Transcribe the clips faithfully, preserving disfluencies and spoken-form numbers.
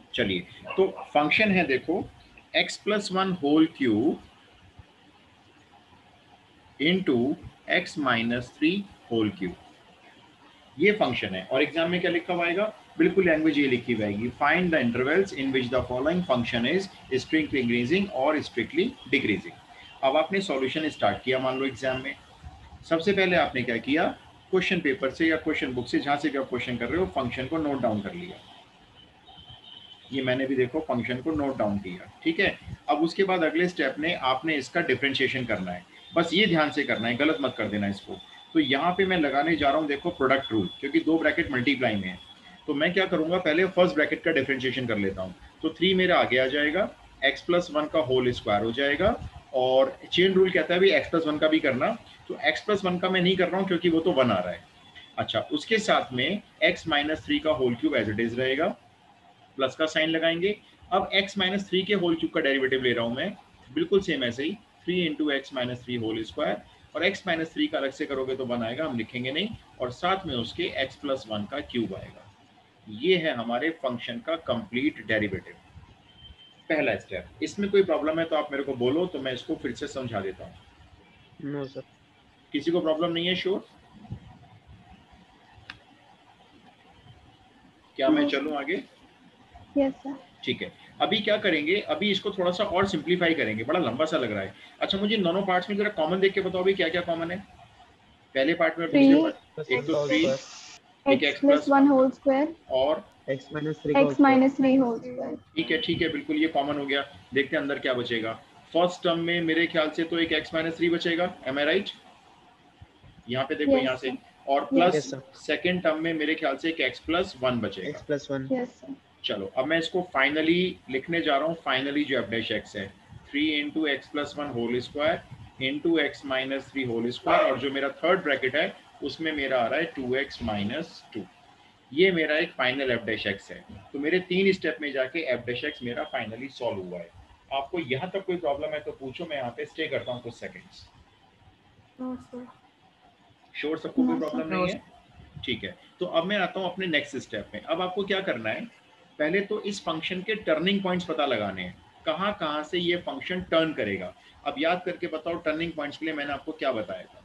चलिए, तो फंक्शन है देखो x plus one whole cube into x minus three whole cube, ये फंक्शन है। और एग्जाम में क्या लिखा हुआ आएगा, बिल्कुल लैंग्वेज ये लिखी हुई, find the intervals in which the following function is strictly increasing और स्ट्रिक्टली डिक्रीजिंग। अब आपने सॉल्यूशन स्टार्ट किया, मान लो एग्जाम में सबसे पहले आपने क्या किया, क्वेश्चन पेपर से या क्वेश्चन बुक से जहां से भी आप क्वेश्चन कर रहे हो फंक्शन को नोट डाउन कर लिया। ये मैंने भी देखो फंक्शन को नोट डाउन किया, ठीक है। अब उसके बाद अगले स्टेप में आपने इसका डिफरेंशिएशन करना है, बस ये ध्यान से करना है, गलत मत कर देना इसको। तो यहाँ पे मैं लगाने जा रहा हूँ देखो प्रोडक्ट रूल, क्योंकि दो ब्रैकेट मल्टीप्लाई में है। तो मैं क्या करूंगा, पहले फर्स्ट ब्रैकेट का डिफरेंशिएशन कर लेता हूँ। तो थ्री मेरा आगे आ जाएगा, एक्स प्लस वन का होल स्क्वायर हो जाएगा, और चेन रूल कहता है भी एक्स प्लस वन का भी करना। तो एक्स प्लस वन का मैं नहीं कर रहा हूँ क्योंकि वो तो वन आ रहा है। अच्छा, उसके साथ में एक्स माइनस थ्री का whole cube as it is रहेगा, प्लस का साइन लगाएंगे। अब x माइनस थ्री के होल क्यूब का डेरिवेटिव ले रहा हूं मैं, बिल्कुल सेम ऐसे ही, three into x minus three whole square, और x माइनस थ्री का अलग से करोगे तो वन आएगा, हम लिखेंगे नहीं, और साथ में उसके x प्लस वन का क्यूब आएगा। ये है हमारे फंक्शन का कंप्लीट डेरिवेटिव, पहला स्टेप। इसमें कोई प्रॉब्लम है तो आप मेरे को बोलो, तो मैं इसको फिर से समझा देता हूँ। नो सर, किसी को प्रॉब्लम नहीं है? श्योर? क्या मैं चलूं आगे? Yes sir. ठीक है, अभी क्या करेंगे, अभी इसको थोड़ा सा और सिंप्लीफाई करेंगे, बड़ा लंबा सा लग रहा है। अच्छा, मुझे दोनों पार्ट्स में जरा कॉमन देख के बताओ भी क्या क्या कॉमन है पहले पार्ट में और दूसरे पार्ट। एक तो थ्री, एक x x plus plus one one, whole square, और x minus three x minus three whole square. ठीक है ठीक है, बिल्कुल ये कॉमन हो गया। देखते हैं अंदर क्या बचेगा। फर्स्ट टर्म में मेरे ख्याल से तो एक एक्स माइनस थ्री बचेगा, एम आई राइट? यहाँ पे देखो, यहाँ यस से, सर। और plus yes sir, second term में मेरे ख्याल से एक एक्स प्लस वन बचेगा। X plus one. Yes sir. चलो, अब मैं इसको फाइनली लिखने जा रहा हूँ। फाइनली जो एफ डैश एक्स है, three into x plus one whole square into x minus three whole square, और जो मेरा थर्ड ब्रैकेट है उसमें मेरा आ रहा है टू एक्स माइनस टू। ये मेरा एक फाइनल एफ डैश एक्स है। तो मेरे तीन स्टेप में जाके एफ डैश एक्स मेरा फाइनली सॉल्व हुआ है। आपको यहाँ तक कोई प्रॉब्लम है तो पूछो, मैं यहाँ पे स्टे करता हूँ कुछ सेकेंड्स। श्योर, सबको कोई नो सर। प्रॉब्लम नहीं है? ठीक है, तो अब मैं आता हूँ अपने नेक्स्ट स्टेप में। अब आपको क्या करना है, पहले तो इस फंक्शन के टर्निंग पॉइंट्स पता लगाने हैं, कहाँ कहाँ से ये फंक्शन टर्न करेगा। अब याद करके बताओ, टर्निंग पॉइंट्स के लिए मैंने आपको क्या बताया था?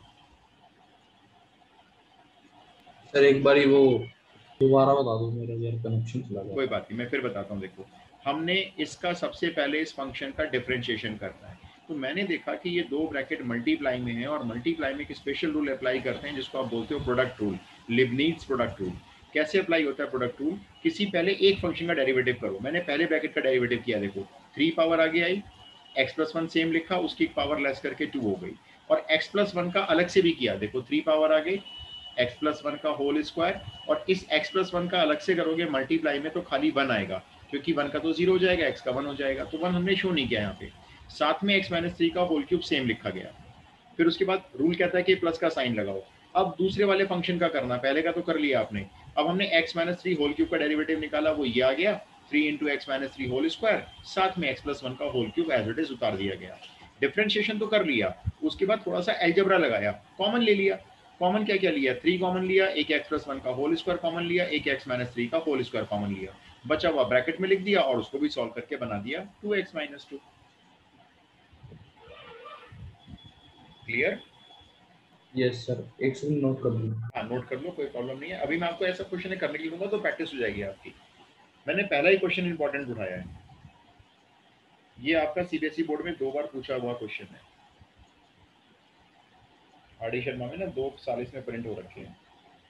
सर एक बारी वो दोबारा बता दो, मेरा यार कनेक्शन चला गया। कोई बात नहीं, मैं फिर बताता हूँ। देखो, हमने इसका सबसे पहले इस फंक्शन का डिफरेंशिएशन करना है। तो मैंने देखा कि ये दो ब्रैकेट मल्टीप्लाई में है, और मल्टीप्लाई में एक स्पेशल रूल अप्लाई करते हैं जिसको आप बोलते हो product rule, Leibniz product rule. कैसे अप्लाई होता है प्रोडक्ट रूल? किसी पहले एक फंक्शन का डेरिवेटिव करो। मैंने पहले ब्रैकेट का डेरिवेटिव किया, देखो थ्री पावर आगे आई, एक्स प्लस वन सेम लिखा, उसकी पावर लेस करके टू हो गई, और एक्स प्लस वन का अलग से भी किया, देखो थ्री पावर आ गई, एक्स प्लस वन का होल स्क्वायर, और इस एक्स प्लस वन का अलग से करोगे मल्टीप्लाई में तो खाली वन आएगा, क्योंकि वन का तो जीरो हो जाएगा, एक्स का वन हो जाएगा, तो वन हमने शो नहीं किया यहाँ पे। साथ में एक्स माइनस थ्री का होल क्यूब सेम लिखा गया। फिर उसके बाद रूल कहता है कि प्लस का साइन लगाओ। अब दूसरे वाले फंक्शन का करना, पहले का तो कर लिया आपने। अब हमने x minus three whole cube का डेरिवेटिव निकाला, वो ये आ गया, three into x minus three whole square, साथ में एक्स प्लस वन का whole cube as it is उतार दिया गया। डिफरेंशिएशन तो कर लिया, उसके बाद थोड़ा सा एल्जेब्रा लगाया, कॉमन ले लिया। कॉमन क्या क्या लिया? थ्री कॉमन लिया, एक एक्स प्लस वन का होल स्क्वायर कॉमन लिया, एक एक्स माइनस थ्री का होल स्क्वायर कॉमन लिया, बचा हुआ ब्रैकेट में लिख दिया, और उसको भी सॉल्व करके बना दिया two x minus two. Clear? Yes sir, एक सेकंड नोट कर लूँ। हाँ, नोट कर लो, कोई प्रॉब्लम नहीं है। अभी मैं आपको ऐसा क्वेश्चन करने के लिए दूंगा तो प्रैक्टिस हो जाएगी आपकी। मैंने पहला ही क्वेश्चन इंपॉर्टेंट उठाया है, ये आपका सीबीएसई बोर्ड में दो बार पूछा हुआ क्वेश्चन है। आर डी शर्मा में ना दो साल इसमें प्रिंट हो रखे हैं।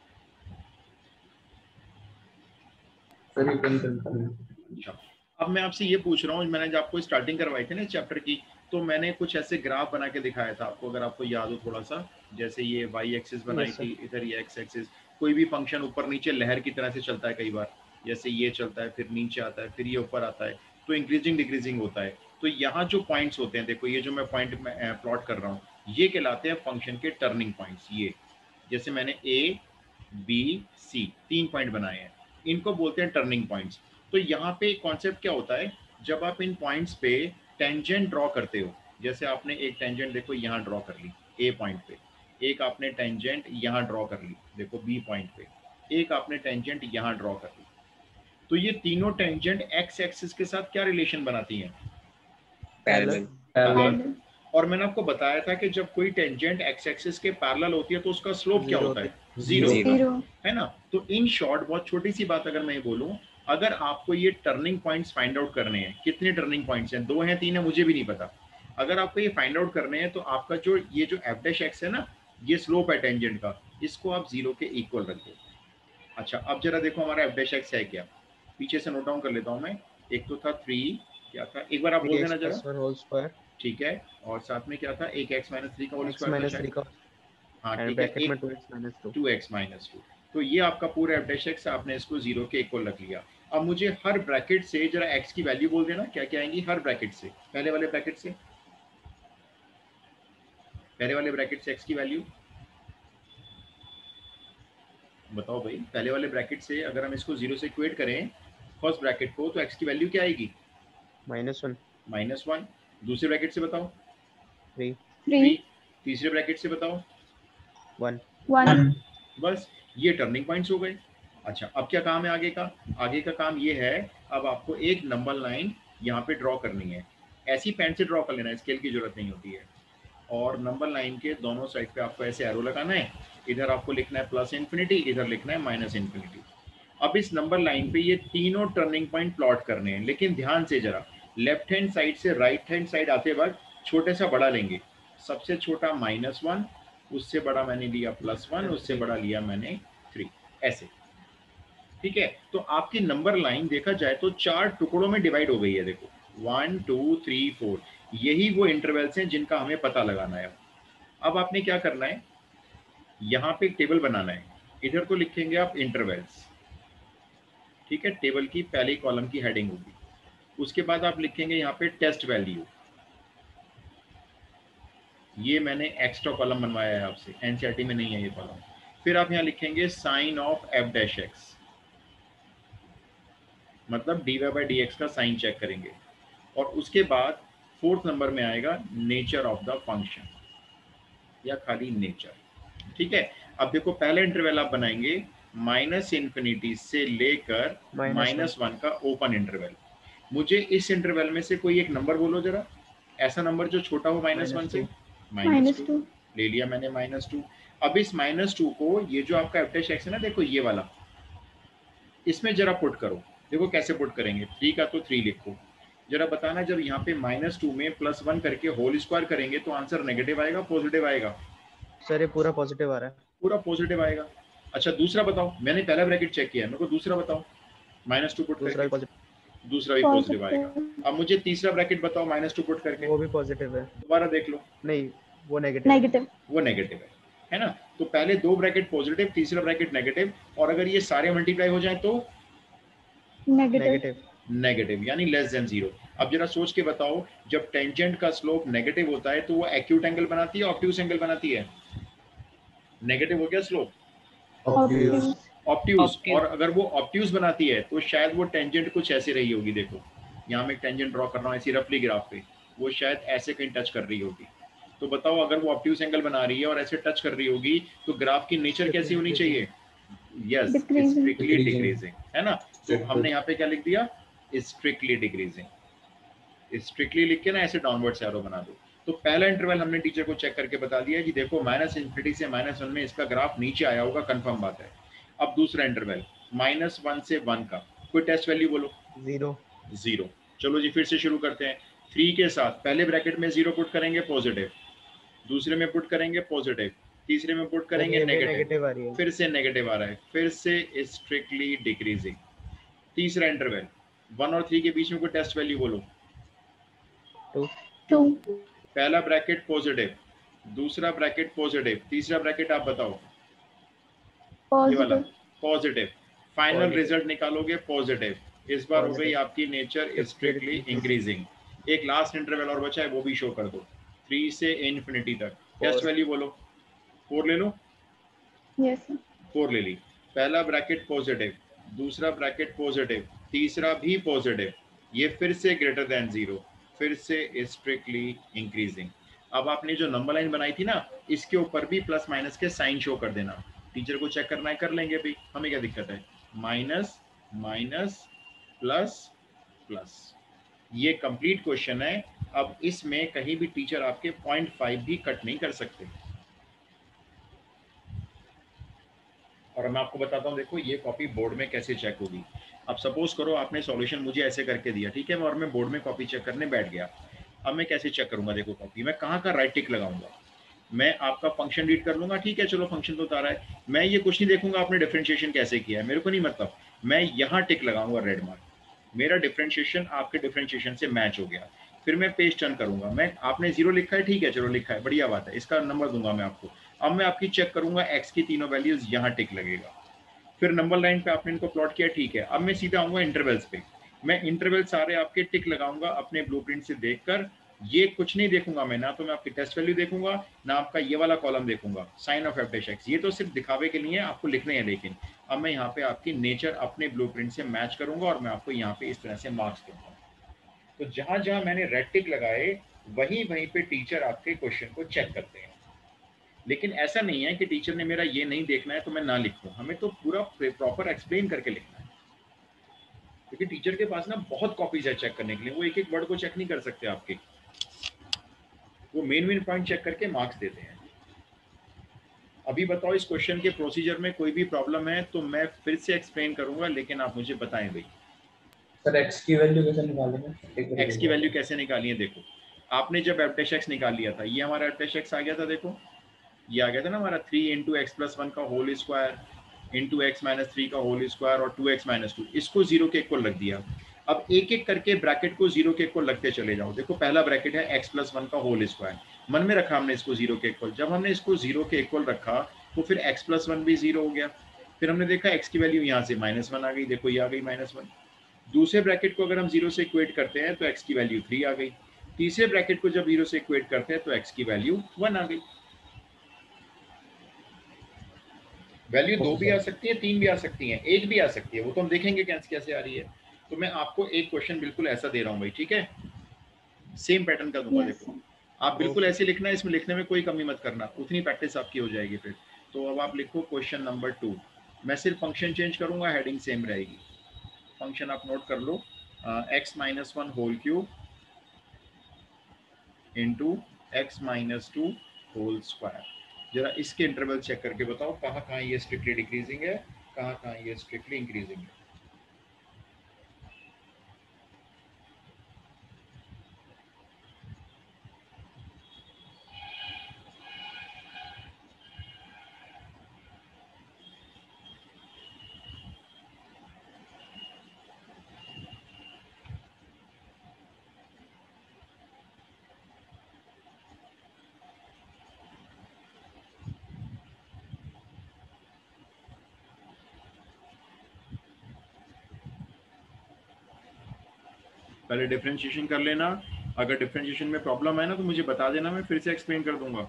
Sir you can continue. अच्छा, अब मैं आपसे ये पूछ रहा हूँ, मैंने जब आपको स्टार्टिंग करवाई थी ना चैप्टर की, तो मैंने कुछ ऐसे ग्राफ बना के दिखाया था आपको, अगर आपको याद हो थोड़ा सा। जैसे ये वाई एक्सिस बनाई Yes, sir. थी, इधर ये एक्स एक्सिस। कोई भी फंक्शन ऊपर नीचे लहर की तरह से चलता है कई बार, जैसे ये चलता है, फिर नीचे आता है, फिर ये ऊपर आता है, तो इंक्रीजिंग डिक्रीजिंग होता है। तो यहाँ जो पॉइंट्स होते हैं, देखो ये जो मैं पॉइंट प्लॉट कर रहा हूँ, ये कहलाते हैं फंक्शन के टर्निंग पॉइंट्स। ये जैसे मैंने ए बी सी तीन पॉइंट बनाए हैं, इनको बोलते हैं टर्निंग पॉइंट्स। तो यहाँ पे कॉन्सेप्ट क्या होता है, जब आप इन पॉइंट्स पे टेंजेंट ड्रॉ करते हो, जैसे आपने एक टेंजेंट देखो यहाँ ड्रॉ कर ली ए पॉइंट पे, एक आपने टेंजेंट यहाँ ड्रॉ कर ली देखो बी पॉइंट पे, एक आपने टेंजेंट यहाँ ड्रॉ कर ली, तो ये तीनों टेंजेंट एक्स एक्सिस के साथ क्या रिलेशन बनाती हैं? पैरेलल। पैरेलल। पैरेलल। और मैंने आपको बताया था कि जब कोई टेंजेंट एक्स एक्सिस के पैरेलल होती है तो उसका स्लोप क्या Zero होता है? होता जीरो Zero. जीरो। है ना। तो इन शॉर्ट बहुत छोटी सी बात अगर मैं बोलूं, अगर आपको ये टर्निंग पॉइंट्स फाइंड आउट करने हैं, कितने टर्निंग पॉइंट्स हैं, दो हैं तीन है मुझे भी नहीं पता, अगर आपको ये फाइंड आउट करने हैं तो आपका जो ये जो एफ डैश एक्स है ना, ये स्लोप है टेंजेंट का, इसको आप जीरो के इक्वल रख दो। अच्छा अब जरा देखो हमारा एफ डैश एक्स है क्या, पीछे से नोट डाउन कर लेता हूं मैं। एक तो था थ्री, क्या था एक बार आप बोल three x देना plus जरा। one whole square ठीक है, और साथ में क्या था, एक एक्स माइनस थ्री का होल x स्क्वायर था minus शायद। three का हाँ and ठीक है, bracket में एक two x minus two. Two x minus two. तो ये आपका पूरा एफ डैश एक्स, आपने इसको जीरो के इक्वल रख लिया। अब मुझे हर ब्रैकेट से जरा एक्स की वैल्यू बोल देना, क्या क्या आएंगी हर ब्रैकेट से, पहले वाले ब्रैकेट से, पहले वाले ब्रैकेट से एक्स की वैल्यू बताओ भाई। पहले वाले ब्रैकेट से अगर हम इसको जीरो से इक्वेट करें फर्स्ट ब्रैकेट को, तो एक्स की वैल्यू क्या आएगी? Minus one. Minus one. दूसरे ब्रैकेट से बताओ Three. थ्री। थ्री। तीसरे ब्रैकेट से बताओ One. वन। बस ये टर्निंग पॉइंट्स हो गए। अच्छा अब क्या काम है आगे का? आगे का काम ये है, अब आपको एक नंबर लाइन यहाँ पे ड्रॉ करनी है, ऐसी पेन से ड्रॉ कर लेना है, स्केल की जरूरत नहीं होती है। और नंबर लाइन के दोनों साइड पे आपको ऐसे एरो लगाना है, इधर आपको लिखना है प्लस इन्फिनिटी, इधर लिखना है माइनस इन्फिनिटी। अब इस नंबर लाइन पे ये तीनों टर्निंग पॉइंट प्लॉट करने हैं, लेकिन ध्यान से जरा, लेफ्ट हैंड साइड से राइट हैंड साइड आते वक्त छोटे सा बड़ा लेंगे। सबसे छोटा माइनस वन, उससे बड़ा मैंने लिया प्लस वन, उससे बड़ा लिया मैंने थ्री, ऐसे। ठीक है, तो आपकी नंबर लाइन देखा जाए तो चार टुकड़ों में डिवाइड हो गई है। देखो वन टू थ्री फोर, यही वो इंटरवल्स हैं जिनका हमें पता लगाना है। अब आपने क्या करना है, यहाँ पे एक टेबल बनाना है, इधर तो लिखेंगे आप इंटरवल्स। ठीक है, टेबल की पहली कॉलम की हेडिंग होगी, उसके बाद आप लिखेंगे यहाँ पे टेस्ट वैल्यू। ये मैंने एक्स्ट्रा कॉलम बनवाया है आपसे, एनसीईआरटी में नहीं है ये कॉलम। फिर आप यहाँ लिखेंगे sign of f dash x, मतलब d y by d x का साइन चेक करेंगे। और उसके बाद फोर्थ नंबर में आएगा नेचर ऑफ द फंक्शन, या खाली नेचर। ठीक है, अब देखो पहले इंटरवल आप बनाएंगे माइनस इन्फिनिटी से लेकर Minus माइनस वन का ओपन इंटरवल। मुझे इस इंटरवल में से कोई एक नंबर बोलो जरा, ऐसा नंबर जो छोटा हो माइनस वन Minus से। two. Minus minus two two. ले लिया मैंने, माइनस टू। अब इस माइनस टू को, ये जो आपका एफ डैश एक्स है ना, देखो ये वाला, इसमें जरा पुट करो। देखो कैसे पुट करेंगे, थ्री का तो थ्री लिखो। जरा बताना, जब यहाँ पे माइनस टू में प्लस वन करके होल स्क्वायर करेंगे तो आंसर नेगेटिव आएगा पॉजिटिव आएगा? सर ये पूरा पॉजिटिव आ रहा है। पूरा पॉजिटिव आएगा। अच्छा दूसरा बताओ, मैंने पहला ब्रैकेट चेक किया है, मेरे को दूसरा बताओ। माइनस टू पुट दूसरा भी करके पॉजिटिव, दूसरा भी पॉजिटिव आएगा। अब मुझे तीसरा ब्रैकेट बताओ माइनस टू पुट करके, वो भी पॉजिटिव है। दोबारा देख लो। नहीं वो नेगेटिव है। नेगेटिव। वो नेगेटिव है, है ना। तो पहले दो ब्रैकेट पॉजिटिव, तीसरा ब्रैकेट नेगेटिव, और अगर ये सारे मल्टीप्लाई हो जाए तो नेगेटिव। नेगेटिव। नेगेटिव, यानी लेस देन जीरो। अब जरा सोच के बताओ, जब टेंजेंट का स्लोप नेगेटिव होता है तो वो एक्यूट एंगल बनाती है, ऑब्ट्यूज एंगल बनाती है? नेगेटिव हो गया स्लोप, ऑब्ट्यूज। ऑब्ट्यूज। और अगर वो ऑब्ट्यूज बनाती है तो शायद वो टेंजेंट कुछ ऐसे रही होगी। देखो यहाँ मैं एक टेंजेंट ड्रॉ कर रहा हूँ ऐसी रफली ग्राफ पे, वो शायद ऐसे कहीं टच कर रही होगी। तो बताओ अगर वो ऑब्ट्यूज एंगल बना रही है और ऐसे टच कर रही होगी तो ग्राफ की नेचर कैसी होनी चाहिए? Yes, Decreasing. Strictly Decreasing. Decreasing, है ना। तो हमने यहाँ पे क्या लिख दिया, स्ट्रिक्टली डिक्रीजिंग। स्ट्रिक्टली लिख के ना ऐसे डाउनवर्ड एरो बना दो। तो पहला इंटरवल हमने टीचर को चेक करके बता दिया कि देखो माइनस इन्फिनिटी से माइनस वन में इसका ग्राफ नीचे आया होगा, कंफर्म बात है। अब दूसरा इंटरवल माइनस वन से वन का, कोई टेस्ट वैल्यू बोलो। जीरो। जीरो। चलो जी फिर से शुरू करते हैं। थ्री के साथ पहले ब्रैकेट में जीरो पुट करेंगे पॉजिटिव, दूसरे में पुट करेंगे पॉजिटिव, तीसरे में पुट करेंगे नेगेटिव, नेगेटिव आ रही है। फिर से नेगेटिव आ रहा है, फिर से स्ट्रिक्टली डिक्रीजिंग। तीसरा इंटरवल वन और थ्री के बीच में कोई टेस्ट वैल्यू बोलो। टू। टू। पहला ब्रैकेट पॉजिटिव, दूसरा ब्रैकेट पॉजिटिव, तीसरा ब्रैकेट आप बताओ। ये वाला positive. Positive. Final Positive. Result निकालोगे पॉजिटिव। इस बार हो गई Positive. आपकी nature Strictly strictly increasing. Increasing. एक लास्ट इंटरवल और बचा है, वो भी शो कर दो, थ्री से इन्फिनिटी तक। Test Four. वैल्यू बोलो। फोर ले लो, यस सर। फोर ले ली। पहला ब्रैकेट पॉजिटिव, दूसरा ब्रैकेट पॉजिटिव, तीसरा भी पॉजिटिव, ये फिर से ग्रेटर देन जीरो, फिर से स्ट्रिक्टली इंक्रीजिंग। अब आपने जो नंबर लाइन बनाई थी ना, इसके ऊपर भी प्लस माइनस के साइन शो कर देना। टीचर को चेक करना है, कर लेंगे भाई, हमें क्या दिक्कत है। Minus minus plus plus. ये कंप्लीट क्वेश्चन है। अब इसमें कहीं भी टीचर आपके पॉइंट फाइव भी कट नहीं कर सकते। और मैं आपको बताता हूँ, देखो ये कॉपी बोर्ड में कैसे चेक होगी। अब सपोज करो आपने सॉल्यूशन मुझे ऐसे करके दिया, ठीक है, और मैं बोर्ड में कॉपी चेक करने बैठ गया। अब मैं कैसे चेक करूंगा? देखो कॉपी मैं कहाँ का राइट टिक लगाऊंगा? मैं आपका फंक्शन रीड कर लूंगा, ठीक है, चलो फंक्शन तो उतारा है। मैं ये कुछ नहीं देखूंगा आपने डिफरेंशिएशन कैसे किया है, मेरे को नहीं मतलब। मैं यहाँ टिक लगाऊंगा रेड मार्क, मेरा डिफरेंशिएशन आपके डिफरेंशिएशन से मैच हो गया। फिर मैं पेज टर्न करूंगा, मैं आपने जीरो लिखा है, ठीक है, चलो लिखा है, बढ़िया बात है, इसका नंबर दूंगा मैं आपको। अब मैं आपकी चेक करूंगा, एक्स की तीनों वैल्यूज यहाँ टिक लगेगा। फिर नंबर लाइन पे आपने इनको प्लॉट किया, ठीक है। अब मैं सीधा आऊंगा इंटरवल्स पे, मैं इंटरवल सारे आपके टिक लगाऊंगा अपने ब्लूप्रिंट से देखकर। ये कुछ नहीं देखूंगा मैं, ना तो मैं आपकी टेस्ट वैल्यू देखूंगा, ना आपका ये वाला कॉलम देखूंगा sign of f dash x, ये तो सिर्फ दिखावे के लिए आपको लिखने हैं। लेकिन अब मैं यहाँ पे आपकी नेचर अपने ब्लूप्रिंट से मैच करूंगा और मैं आपको यहाँ पे इस तरह से मार्क्स दूंगा। तो जहां जहां मैंने रेड टिक लगाए वहीं वहीं पे टीचर आपके क्वेश्चन को चेक करते हैं। लेकिन ऐसा नहीं है कि टीचर ने मेरा ये नहीं देखना है तो मैं ना लिखूं, हमें तो पूरा प्रॉपर एक्सप्लेन करके लिखना है। क्योंकि टीचर के पास ना बहुत कॉपीज है चेक करने के लिए, वो एक एक वर्ड को चेक नहीं कर सकते आपके, वो मेन मेन पॉइंट चेक करके मार्क्स देते हैं। अभी बताओ इस क्वेश्चन के प्रोसीजर में कोई भी प्रॉब्लम है तो मैं फिर से एक्सप्लेन करूंगा, लेकिन आप मुझे बताएं भाई। सर एक्स की वैल्यू कैसे निकालेंगे? एक्स की वैल्यू कैसे निकाली है? देखो आपने जब एफ डैश एक्स निकाल लिया था, ये हमारा एफ डैश एक्स आ गया था, देखो ये आ गया था ना हमारा three into x plus one का whole square into x minus three का होल स्क्वायर और टू एक्स माइनस टू, इसको जीरो के इक्वल रख दिया। अब एक एक करके ब्रैकेट को जीरो के इक्वल लगते चले जाओ। देखो पहला ब्रैकेट है एक्स प्लस वन का होल स्क्वायर, मन में रखा हमने इसको जीरो के इक्वल। जब हमने इसको जीरो के इक्वल रखा तो फिर एक्स प्लस वन भी जीरो हो गया। फिर हमने देखा एक्स की वैल्यू यहाँ से माइनस वन आ गई, देखो ये आ गई माइनस वन। दूसरे ब्रैकेट को अगर हम जीरो से इक्वेट करते हैं तो एक्स की वैल्यू थ्री आ गई। तीसरे ब्रैकेट को जब जीरो से इक्वेट करते हैं तो एक्स की वैल्यू वन आ गई। वैल्यू दो भी आ सकती है, तीन भी आ सकती है, एक भी आ सकती है, वो तो हम देखेंगे कैसे कैसे आ रही है। तो मैं आपको एक क्वेश्चन बिल्कुल ऐसा दे रहा हूँ भाई, ठीक है, सेम पैटर्न का दूंगा। Yes, देखो sir. आप बिल्कुल Okay. ऐसे लिखना है, इसमें लिखने में कोई कमी मत करना, उतनी प्रैक्टिस आपकी हो जाएगी फिर। तो अब आप लिखो क्वेश्चन नंबर टू। मैं सिर्फ फंक्शन चेंज करूंगा, हेडिंग सेम रहेगी। फंक्शन आप नोट कर लो, x minus one whole cube into x minus two whole square. जरा इसके इंटरवल चेक करके बताओ कहाँ कहाँ ये स्ट्रिक्टली डिक्रीजिंग है, कहाँ कहाँ ये स्ट्रिक्टली इंक्रीजिंग है। पहले डिफरेंशिएशन कर लेना, अगर डिफरेंशिएशन में प्रॉब्लम है ना तो मुझे बता देना, मैं फिर से एक्सप्लेन कर दूंगा।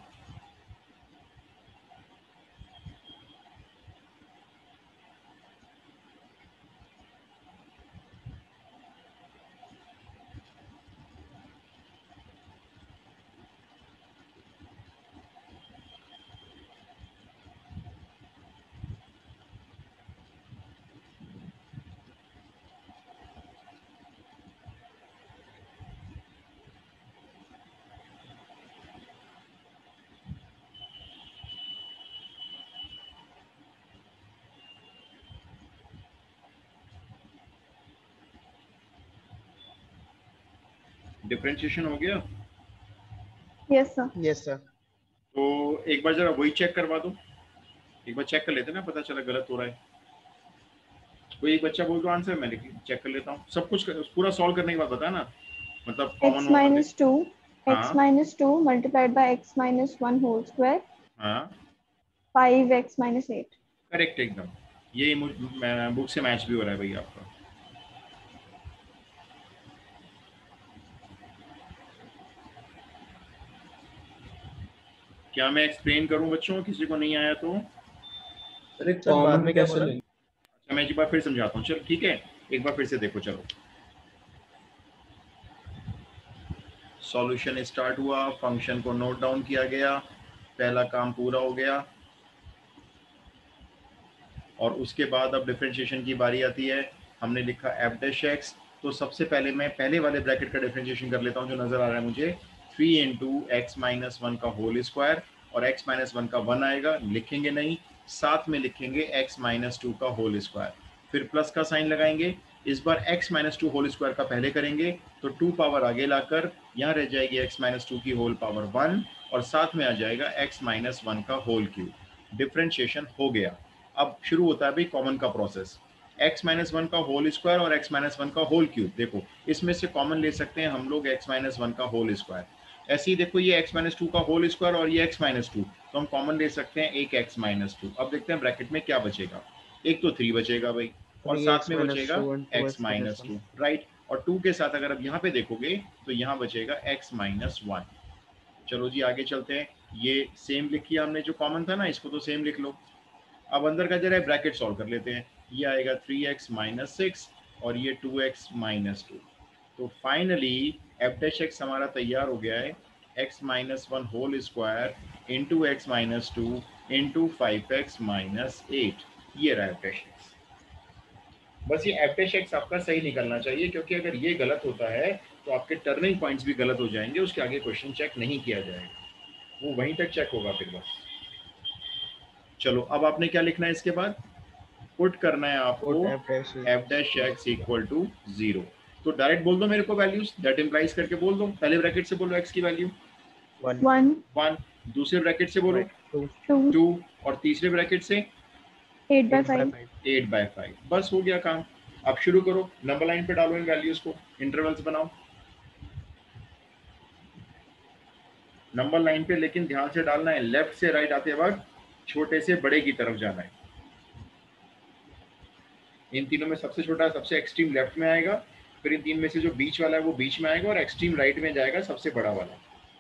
डिफरेंशिएशन हो गया? Yes, sir. Yes, sir. तो एक बार जरा वही चेक करवा दो, एक बार चेक कर लेते ना, पता चला गलत हो रहा है। कोई एक बच्चा बोल दो आंसर, मैं चेक कर लेता हूँ। सब कुछ कर, पूरा सॉल्व करने के बाद बता ना, मतलब X कॉमन हो minus two. X हाँ minus two multiplied by x minus one whole square. हाँ Five x minus eight. Correct एकदम, ये बुक से मैच भी हो रहा है भैया आपका। क्या मैं एक्सप्लेन करूं बच्चों, किसी को नहीं आया तो? सर एक सर, बाद कॉमन में क्या कैसे बोला? लेंगे? अच्छा मैं एक बार फिर समझाता हूँ, चलो ठीक है, एक बार फिर से देखो। चलो सॉल्यूशन स्टार्ट हुआ, फंक्शन को नोट डाउन किया गया, पहला काम पूरा हो गया। और उसके बाद अब डिफरेंशिएशन की बारी आती है। हमने लिखा एफ डैश एक्स, तो सबसे पहले मैं पहले वाले ब्रैकेट का डिफरेंशिएशन कर लेता हूँ जो नजर आ रहा है मुझे, three into x minus one का होल स्क्वायर, और एक्स माइनस वन का वन आएगा, लिखेंगे नहीं, साथ में लिखेंगे एक्स माइनस टू का होल स्क्वायर, फिर प्लस का साइन लगाएंगे। इस बार x minus two whole square का पहले करेंगे तो टू पावर आगे लाकर यहाँ रह जाएगी x माइनस टू की होल पावर वन, और साथ में आ जाएगा x माइनस वन का होल क्यूब। डिफरेंशिएशन हो गया। अब शुरू होता है भाई कॉमन का प्रोसेस, x माइनस वन का होल स्क्वायर और x माइनस वन का होल क्यूब। देखो इसमें से कॉमन ले सकते हैं हम लोग x माइनस वन का होल स्क्वायर, ऐसे ही देखो ये x माइनस टू का होल स्क्वायर और ये x माइनस टू, तो हम कॉमन ले सकते हैं एक x माइनस टू। अब देखते हैं ब्रैकेट में क्या बचेगा, एक तो थ्री बचेगा भाई, और साथ में बचेगा x माइनस टू, राइट। और टू के साथ अगर अब यहाँ पे देखोगे तो यहाँ बचेगा x माइनस वन। चलो जी आगे चलते हैं, ये सेम लिखिए हमने जो कॉमन था ना, इसको तो सेम लिख लो। अब अंदर का जरा ब्रैकेट सॉल्व कर लेते हैं, ये आएगा थ्री एक्स माइनस सिक्स और ये टू एक्स माइनस टू। तो फाइनली एफ डैश एक्स हमारा तैयार हो गया है, x minus one whole square into x minus two into five x minus eight, ये रहा एफ डैश एक्स। बस ये एफ डैश एक्स आपका सही निकलना चाहिए, क्योंकि अगर ये गलत होता है तो आपके टर्निंग पॉइंट्स भी गलत हो जाएंगे, उसके आगे क्वेश्चन चेक नहीं किया जाएगा, वो वहीं तक चेक होगा फिर बस। चलो अब आपने क्या लिखना है इसके बाद, पुट करना है आपको f dash x equal to zero. तो डायरेक्ट बोल दो मेरे को वैल्यूज, दैट इंप्लाइज करके बोल दो, पहले ब्रैकेट से बोलो एक्स की वैल्यू वन वन, दूसरे ब्रैकेट से बोलो टू टू और तीसरे ब्रैकेट से eight by five eight by five. बस हो गया काम। अब शुरू करो, नंबर लाइन पे डालो इन वैल्यूज को, इंटरवल्स बनाओ नंबर लाइन पे, लेकिन ध्यान से डालना है, लेफ्ट से राइट आते वक्त छोटे से बड़े की तरफ जाना है। इन तीनों में सबसे छोटा सबसे एक्सट्रीम लेफ्ट में आएगा, फिर इन तीन में से जो बीच वाला है वो बीच में आएगा, और एक्सट्रीम राइट में जाएगा सबसे बड़ा वाला।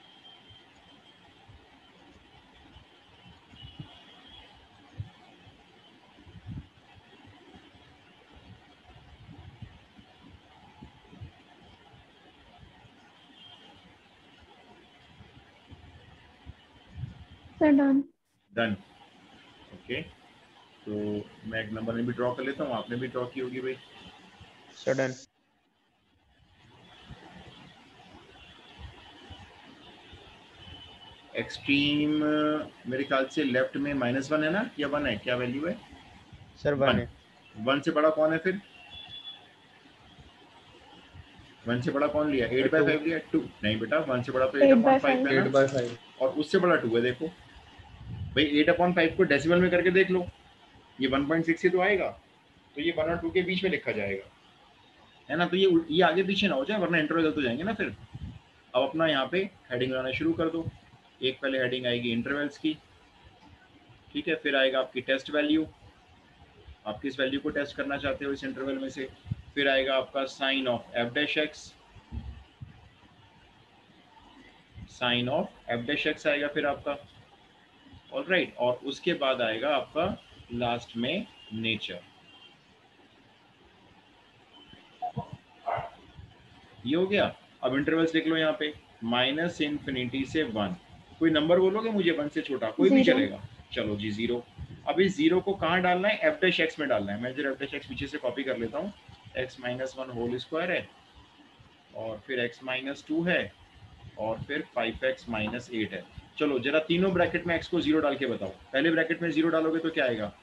Sir done. Done, okay. तो मैं एक नंबर में भी ड्रॉ कर लेता हूँ, आपने भी ड्रॉ की होगी भाई। Sir done. एक्सट्रीम मेरे ख्याल से लेफ्ट में माइनस वन है ना, या वन है, क्या वैल्यू है? सर वन है। वन से बड़ा कौन है फिर? वन से बड़ा कौन लिया? एट बाय फाइव लिया? टू नहीं बेटा, वन से बड़ा तो एट अपॉन फाइव है ना, और उससे बड़ा टू है। देखो भाई एट अपॉन फाइव को डेसिमल में करके देख लो, ये वन पॉइंट सिक्स ही तो आएगा, तो ये वन और टू के बीच में लिखा जाएगा, है ना। तो ये ये आगे पीछे ना हो जाए, वरना इंटरवल गलत हो जाएंगे ना फिर। अब अपना यहाँ पे हेडिंग लगाना शुरू कर दो। एक पहले हेडिंग आएगी इंटरवल्स की, ठीक है, फिर आएगा आपकी टेस्ट वैल्यू, आप किस वैल्यू को टेस्ट करना चाहते हो इस इंटरवल में से। फिर आएगा आपका sign of f dash x, sign of f dash x आएगा फिर आपका, ऑलराइट right, और उसके बाद आएगा आपका लास्ट में नेचर। ये हो गया। अब इंटरवल्स देख लो यहाँ पे, माइनस इन्फिनिटी से वन, कोई नंबर बोलोगे मुझे वन से छोटा, कोई भी चलेगा। चलो जी जीरो। अब इस जीरो को कहाँ डालना है? एफ डैश एक्स में डालना है। मैं जरा एफ डैश एक्स पीछे से कॉपी कर लेता हूँ। X minus one whole square है, और फिर एक्स माइनस टू है, और फिर फाइव एक्स माइनस एट है। चलो जरा तीनों ब्रैकेट में x को जीरो डाल के बताओ। पहले ब्रैकेट में जीरो डालोगे तो क्या आएगा?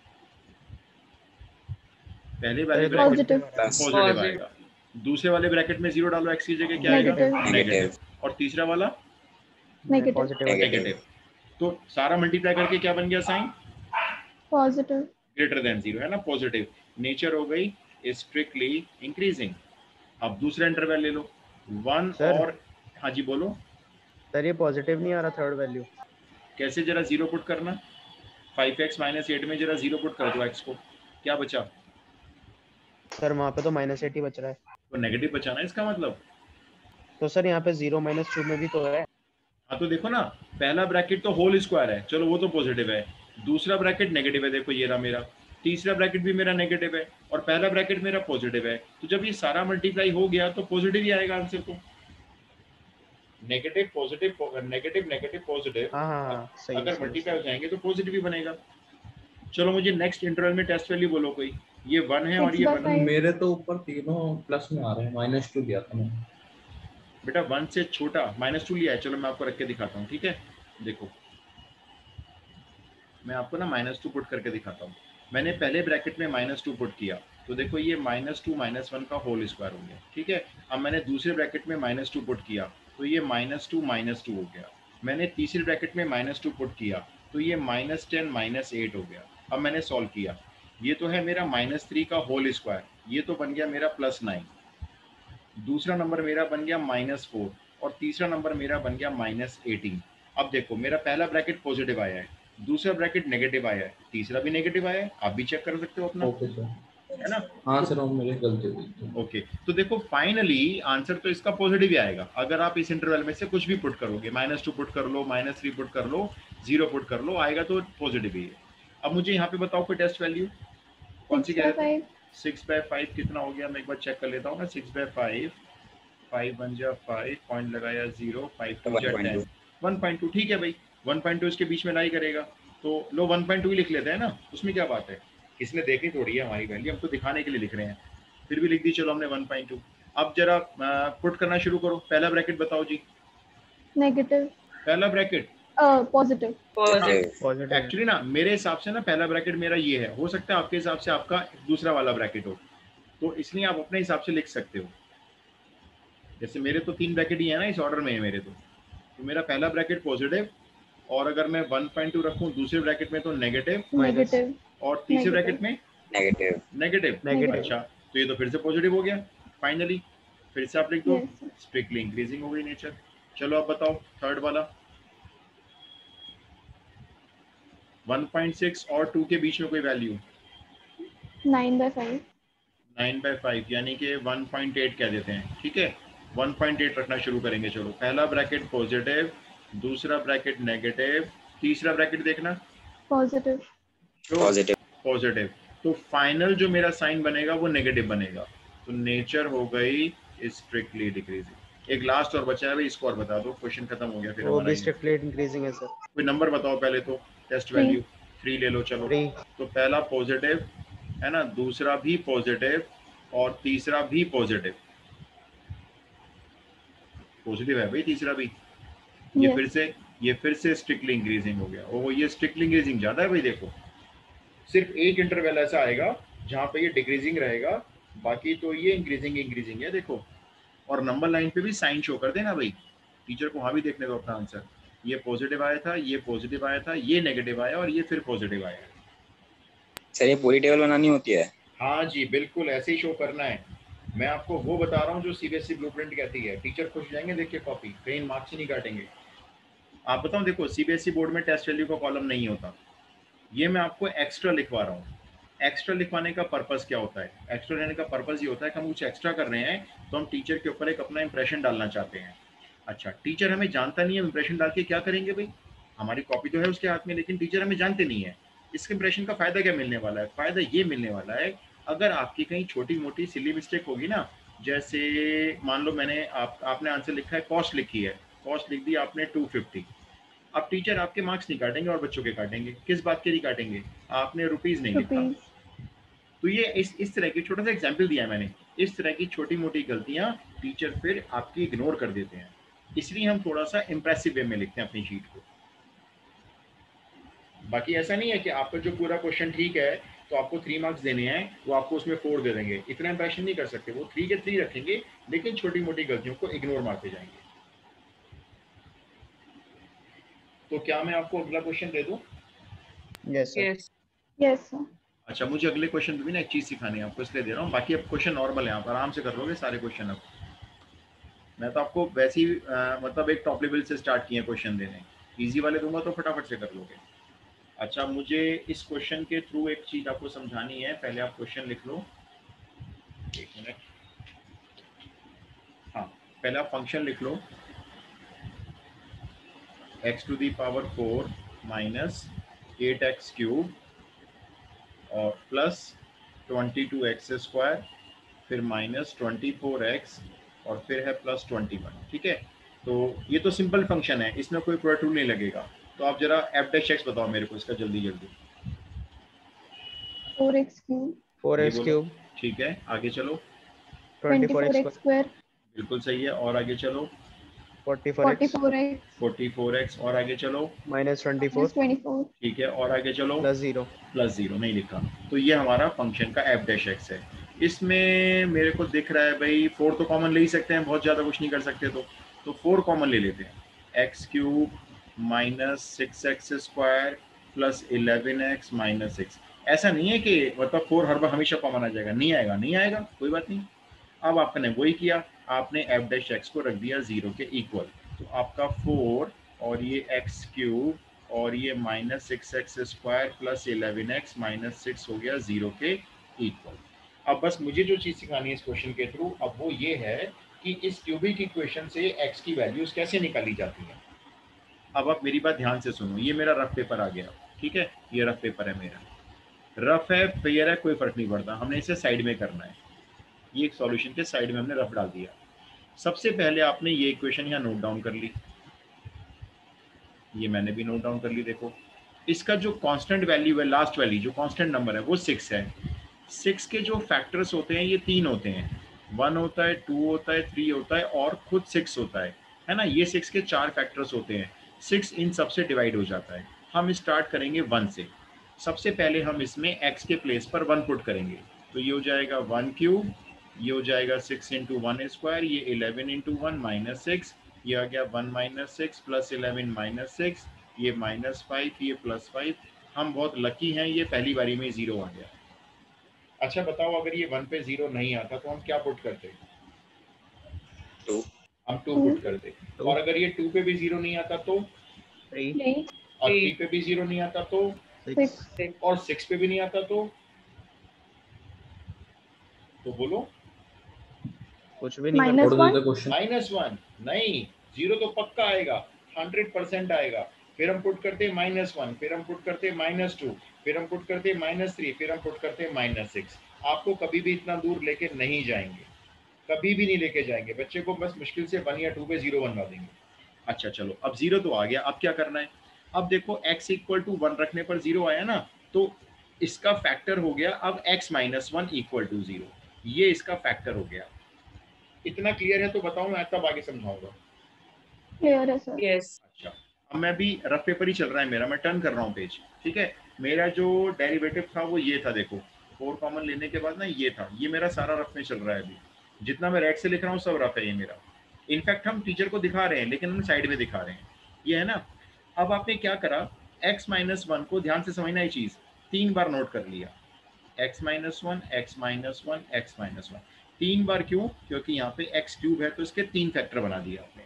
पहले वाले ब्रैकेट में पॉजिटिव आएगा, दूसरे वाले ब्रैकेट में जीरो डालो x की जगह क्या आएगा? नेगेटिव, और तीसरा वाला नेगेटिव। तो सारा मल्टीप्लाई करके क्या बन गया sign? Positive, greater than zero, है ना, पॉजिटिव। नेचर हो गई स्ट्रिक्टली इंक्रीजिंग। अब दूसरा इंटरवल ले लो, वन और, हाँ जी बोलो सर। ये पॉजिटिव नहीं आ रहा थर्ड वैल्यू, कैसे? जरा जीरो पुट करना, फाइव एक्स माइनस एट में जरा जीरो पुट कर दो x को, क्या बचा? सर वहाँ पे तो माइनस एट ही बच रहा है। तो नेगेटिव बचाना है इसका मतलब। तो सर यहाँ पे जीरो माइनस टू में भी तो है। हाँ तो देखो ना, पहला ब्रैकेट तो होल स्क्वायर है, चलो वो तो पॉजिटिव है, दूसरा ब्रैकेट नेगेटिव है, देखो ये रहा मेरा, तीसरा ब्रैकेट भी मेरा नेगेटिव है, और पहला ब्रैकेट मेरा पॉजिटिव है। तो जब ये सारा मल्टीप्लाई हो गया तो पॉजिटिव ही आएगा आंसर। तो negative positive negative negative positive, अगर मल्टीप्लाई हो जाएंगे तो पॉजिटिव ही बनेगा। चलो मुझे नेक्स्ट इंटरवल में टेस्ट वैल्यू बोलो कोई, ये वन है और Six ये by वन। five. मेरे तो ऊपर तीनों प्लस में आ रहे हैं, माइनस टू दिया था मैंने। बेटा वन से छोटा माइनस टू लिया है, चलो मैं आपको रख के दिखाता हूँ, ठीक है। देखो मैं आपको ना माइनस टू पुट करके दिखाता हूँ। मैंने पहले ब्रैकेट में माइनस टू पुट किया, तो देखो ये माइनस टू माइनस वन का होल स्क्वायर हो गया, ठीक है। अब मैंने दूसरे ब्रैकेट में माइनस टू पुट किया, तो ये माइनस टू माइनस टू हो गया। मैंने तीसरे ब्रैकेट में माइनस टू पुट किया, तो ये माइनस टेन माइनस एट हो गया। अब मैंने सॉल्व किया, ये तो है मेरा माइनस थ्री का होल स्क्वायर, ये तो बन गया मेरा प्लस नाइन। दूसरा नंबर मेरा बन गया माइनस फोर और तीसरा नंबर मेरा बन गया माइनस एटीन। अब देखो मेरा पहला ब्रैकेट पॉजिटिव आया है, दूसरा ब्रैकेट नेगेटिव आया है, तीसरा भी नेगेटिव आया है। आप भी चेक कर सकते हो अपना, ओके सर। है ना। हाँ तो सर, वो मेरी गलती हुई थी। ओके, तो देखो फाइनली आंसर तो इसका पॉजिटिव ही आएगा। अगर आप इस इंटरवल में से कुछ भी पुट करोगे, माइनस टू पुट कर लो, माइनस थ्री पुट कर लो, जीरो पुट कर लो, आएगा तो पॉजिटिव ही है। अब मुझे यहाँ पे बताओ कोई टेस्ट वैल्यू कौन सी Six कह by रहे थे। five. सिक्स बाय फाइव कितना हो गया, मैं एक बार चेक कर लेता हूँ ना। Six by five, five one जा फाइव, पॉइंट लगाया जीरो, फाइव टू जा टेन, वन पॉइंट टू। ठीक है भाई, वन पॉइंट टू इसके बीच में लाई करेगा, तो लो वन पॉइंट टू ही लिख लेते हैं ना, उसमें क्या बात है। किसने देखी थोड़ी है हमारी वैल्यू, हम तो दिखाने के लिए लिख रहे हैं, फिर भी लिख दी चलो हमने वन पॉइंट टू। अब जरा पुट करना शुरू करो, पहला ब्रैकेट बताओ जी। Negative. पहला bracket Uh, positive. Positive. Actually ना मेरे हिसाब से ना पहला ब्रैकेट मेरा ये है, हो सकता है आपके हिसाब से आपका दूसरा वाला ब्रैकेट हो, तो इसलिए आप अपने हिसाब से लिख सकते हो। जैसे मेरे तो तीन ब्रैकेट ही है ना, इस ऑर्डर में है मेरे तो तो मेरा पहला ब्रैकेट पॉजिटिव, और अगर मैं वन पॉइंट टू रखूं दूसरे ब्रैकेट में तो नेगेटिव, Negative. और तीसरे Negative. ब्रैकेट में नेगेटिव। नेगेटिव। नेगेटिव। अच्छा, तो ये तो फिर से पॉजिटिव हो गया फाइनली। फिर से आप लिख दो, Yes. स्ट्रिक्टली इंक्रीजिंग हो गई नेचर। चलो अब बताओ थर्ड वाला, वन पॉइंट सिक्स और टू के बीच में कोई value, Nine by five. Nine by five यानी कि वन पॉइंट एट कह देते हैं, ठीक है। वन पॉइंट एट रखना शुरू करेंगे। चलो पहला ब्रैकेट पॉजिटिव, दूसरा ब्रैकेट नेगेटिव, तीसरा ब्रैकेट देखना Positive. पॉजिटिव। पॉजिटिव। तो फाइनल जो मेरा साइन बनेगा वो नेगेटिव बनेगा, तो नेचर हो गई स्ट्रिक्टली डिक्रीजिंग। एक लास्ट और बचा है भाई, इसको और बता दो, क्वेश्चन खत्म हो गया फिर वो हमारा भी ये। स्ट्रिक्टली इंक्रीजिंग है सर। कोई नंबर बताओ पहले तो, टेस्ट Three. वैल्यू थ्री ले लो। चलो थ्री। तो पहला पॉजिटिव है ना, दूसरा भी पॉजिटिव और तीसरा भी पॉजिटिव। पॉजिटिव है भाई तीसरा भी। ये Yes. फिर से ये फिर से स्ट्रिक्टली इंक्रीजिंग हो गया। ओह ये स्ट्रिक्टली इंक्रीजिंग ज्यादा है भाई। देखो सिर्फ एक इंटरवल ऐसा आएगा जहाँ पे ये डिक्रीजिंग रहेगा, बाकी तो ये इंक्रीजिंग इंक्रीजिंग है। देखो और नंबर लाइन पे भी साइन शो कर देना भाई, टीचर को वहाँ भी देखने दो अपना आंसर। ये पॉजिटिव आया था, ये पॉजिटिव आया था, ये नेगेटिव आया और ये फिर पॉजिटिव आया। सर ये पूरी टेबल बनानी होती है? हाँ जी बिल्कुल ऐसे ही शो करना है। मैं आपको वो बता रहा हूँ जो सीबीएसई ब्लूप्रिंट कहती है। टीचर खुश हो जाएंगे देख के कॉपी, कहीं मार्क्स ही नहीं काटेंगे। आप बताओ, देखो सीबीएसई बोर्ड में टेस्ट वैल्यू का कॉलम नहीं होता, ये मैं आपको एक्स्ट्रा लिखवा रहा हूँ। एक्स्ट्रा लिखवाने का पर्पस क्या होता है? एक्स्ट्रा लेने का पर्पस ये होता है कि हम कुछ एक्स्ट्रा कर रहे हैं तो हम टीचर के ऊपर एक अपना इंप्रेशन डालना चाहते हैं। अच्छा टीचर हमें जानता नहीं है, इंप्रेशन डाल के क्या करेंगे भाई? हमारी कॉपी तो है उसके हाथ में, लेकिन टीचर हमें जानते नहीं है। इसके इंप्रेशन का फायदा क्या मिलने वाला है? फायदा ये मिलने वाला है, अगर आपकी कहीं छोटी मोटी सिली मिस्टेक होगी ना, जैसे मान लो मैंने आप आपने आंसर लिखा है, कॉस्ट लिखी है, कॉस्ट लिख दी आपने टू फिफ्टी। अब टीचर आपके मार्क्स नहीं काटेंगे और बच्चों के काटेंगे। किस बात के नहीं काटेंगे? आपने रुपीज नहीं लिखा। Rupees. तो ये इस इस तरह की छोटा सा एग्जाम्पल दिया है मैंने। इस तरह की छोटी मोटी गलतियां टीचर फिर आपकी इग्नोर कर देते हैं, इसलिए हम थोड़ा सा इम्प्रेसिव वे में लिखते हैं अपनी शीट को। बाकी ऐसा नहीं है कि आपका जो पूरा क्वेश्चन ठीक है तो आपको थ्री मार्क्स देने हैं, वो आपको उसमें फोर दे देंगे। इतना इंप्रेशन नहीं कर सकते, वो थ्री के थ्री रखेंगे, लेकिन छोटी मोटी गलतियों को इग्नोर मारते जाएंगे। तो क्या मैं आपको अगला क्वेश्चन दे दूं? Yes sir. Yes, sir. अच्छा मुझे अगले क्वेश्चन पे भी ना एक चीज़ सिखानी है आपको, इसलिए दे रहा हूँ। बाकी अब क्वेश्चन नॉर्मल है, आप आराम से कर लोगे सारे क्वेश्चन। अब मैं तो आपको वैसे ही आ, मतलब एक टॉप लेवल से स्टार्ट किए क्वेश्चन देने, इजी वाले दूंगा तो फटाफट से कर लोगे। अच्छा मुझे इस क्वेश्चन के थ्रू एक चीज़ आपको समझानी है, पहले आप क्वेश्चन लिख लो। एक मिनट, हाँ पहले आप फंक्शन लिख लो, x to the power four minus eight x cube और plus twenty two x square, फिर माइनस ट्वेंटी फोर एक्स और फिर है प्लस ट्वेंटी वन। ठीक है, तो ये तो सिंपल फंक्शन है, इसमें कोई प्रोडक्ट रूल नहीं लगेगा। तो आप जरा एफ डैश एक्स बताओ मेरे को इसका जल्दी जल्दी। Four x cube. फोर ये एक्स बोलो। क्यूब ठीक है, आगे चलो। Twenty four twenty-four x x square, बिल्कुल सही है, और आगे चलो। Forty four x forty-four x forty four x, और आगे चलो। Minus twenty minus four twenty-four. ठीक है, और आगे चलो। Plus zero. प्लस जीरो नहीं लिखा, तो ये हमारा फंक्शन का एफ डैश एक्स है। इसमें मेरे को दिख रहा है भाई फोर तो कॉमन ले ही सकते हैं, बहुत ज़्यादा कुछ नहीं कर सकते, तो तो फोर कॉमन ले लेते हैं। X cube minus six x square plus eleven x minus six. ऐसा नहीं है कि मतलब फोर हर बार हमेशा कॉमन आ जाएगा, नहीं आएगा, नहीं आएगा, कोई बात नहीं। अब आपने वही किया, आपने एफ डैश एक्स को रख दिया जीरो के इक्वल, तो आपका फोर और ये एक्स क्यूब और ये minus six x square plus eleven x minus six हो गया जीरो के इक्वल। अब बस मुझे जो चीज़ सिखानी है इस क्वेश्चन के थ्रू, अब वो ये है कि इस क्यूबिक इक्वेशन से एक्स की वैल्यूज कैसे निकाली जाती हैं। अब आप मेरी बात ध्यान से सुनो, ये मेरा रफ पेपर आ गया, ठीक है, ये रफ पेपर है मेरा, रफ है फेयर है कोई फर्क नहीं पड़ता, हमने इसे साइड में करना है। ये एक सॉल्यूशन के साइड में हमने रफ डाल दिया। सबसे पहले आपने ये इक्वेशन यहाँ नोट डाउन कर ली, ये मैंने भी नोट डाउन कर ली। देखो इसका जो कांस्टेंट वैल्यू है, लास्ट वैल्यू जो कांस्टेंट नंबर है वो सिक्स है। सिक्स के जो फैक्टर्स होते हैं ये तीन होते हैं, वन होता है, टू होता है, थ्री होता है और खुद सिक्स होता है, है ना। ये सिक्स के चार फैक्टर्स होते हैं, सिक्स इन सबसे डिवाइड हो जाता है। हम स्टार्ट करेंगे वन से। सबसे पहले हम इसमें एक्स के प्लेस पर वन पुट करेंगे, तो ये हो जाएगा वन क्यूब, ये हो जाएगा सिक्स इंटू वन स्क्वायर, ये eleven into one minus six, ये आ गया one minus six plus eleven minus six, ये माइनस फाइव, ये प्लस फाइव। हम बहुत लकी हैं, ये पहली बारी में जीरो आ गया। अच्छा बताओ, अगर ये वन पे जीरो नहीं आता तो हम क्या पुट करते? टू। हम टू Two. पुट करते। और अगर ये टू पे भी जीरो नहीं आता तो? Three Three. और थ्री पे भी जीरो नहीं आता तो? Six. और सिक्स पे भी नहीं आता तो? तो बोलो। कुछ भी नहीं Minus कर छोड़ one. देते क्वेश्चन। माइनस वन नहीं, जीरो तो पक्का आएगा, हंड्रेड परसेंट आएगा। फिर हम पुट करते माइनस वन, फिर हम पुट करते माइनस टू, फिर हम पुट करते माइनस थ्री, फिर हम पुट करते माइनस सिक्स। आपको कभी भी इतना दूर लेके नहीं जाएंगे, कभी भी नहीं लेके जाएंगे बच्चे को, बस मुश्किल से वन या टू पे जीरो बनवा देंगे। अच्छा चलो, अब जीरो तो आ गया, अब क्या करना है? अब देखो x इक्वल टू वन रखने पर जीरो आया ना, तो इसका फैक्टर हो गया अब x minus one equal to zero, ये इसका फैक्टर हो गया। इतना क्लियर है तो बताओ, मैं तब आगे समझाऊंगा। Clear है sir. अच्छा, अब मैं भी रफ पेपर ही चल रहा है मेरा, मैं टर्न कर रहा हूँ पेज, ठीक है। मेरा जो डेरिवेटिव था वो ये था, देखो फोर कॉमन लेने के बाद ना ये था, ये मेरा सारा रफ में चल रहा है अभी, जितना मैं रेड से लिख रहा हूँ सब रफ है ये मेरा। इनफैक्ट हम टीचर को दिखा रहे हैं लेकिन हम साइड में दिखा रहे हैं, ये है ना। अब आपने क्या करा, x माइनस वन को ध्यान से समझना, ये चीज तीन बार नोट कर लिया, x minus one, x minus one, x minus one, तीन बार। क्यों? क्योंकि यहाँ पे x क्यूब है तो इसके तीन फैक्टर बना दिया आपने।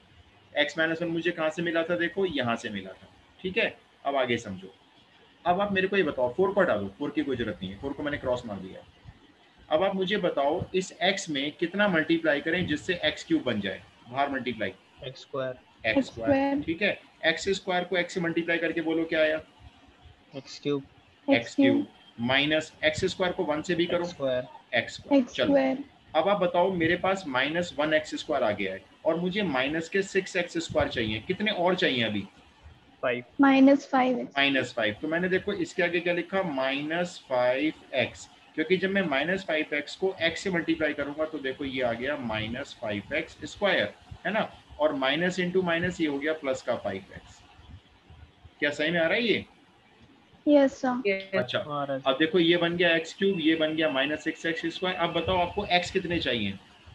x माइनस वन मुझे कहाँ से मिला था? देखो यहाँ से मिला था, ठीक है। अब आगे समझो। अब आप मेरे को ये बताओ, फोर को हटा दो, फोर की कोई जरूरत नहीं है, फोर को मैंने क्रॉस मार दिया। अब आप मुझे बताओ इस x में कितना मल्टीप्लाई करें जिससे x क्यूब बन जाए? बाहर multiply, x square x square, ठीक है। एक्स स्क्वायर को x से मल्टीप्लाई करके बोलो क्या आया? X cube x cube minus x square को वन से भी करो, x square x square. X चलो square. अब आप बताओ, मेरे पास माइनस वन एक्स स्क्वायर आ गया है और मुझे माइनस के सिक्स एक्स स्क्वायर चाहिए, कितने और चाहिए अभी? Five Minus five x. Minus five. तो मैंने देखो इसके आगे क्या लिखा, माइनस फाइव एक्स, क्योंकि जब मैं माइनस फाइव एक्स को x से मल्टीप्लाई करूंगा तो देखो ये आ गया माइनस फाइव एक्स स्क्वायर, है ना। और माइनस इंटू माइनस ये हो गया प्लस का फाइव एक्स। क्या सही में आ रहा है ये? Yes sir. अच्छा, और अब देखो ये बन गया एक्स क्यूब, ये बन गया माइनस सिक्स एक्स स्क्वायर। अब बताओ आपको एक्स कितने चाहिए?